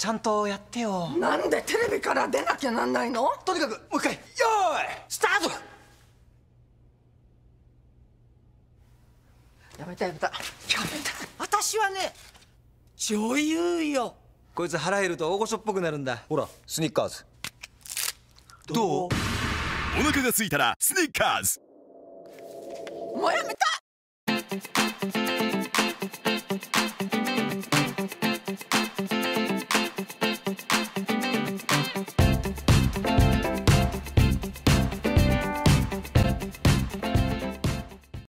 ちゃんとやってよ。 なんでテレビから出なきゃなんないの？ とにかくもう一回、よーいスタート。 やめた。私はね、女優よ。 こいつ腹減ると大御所っぽくなるんだ。ほらスニッカーズ。どう？ お腹が空いたらスニッカーズ。 もうやめた。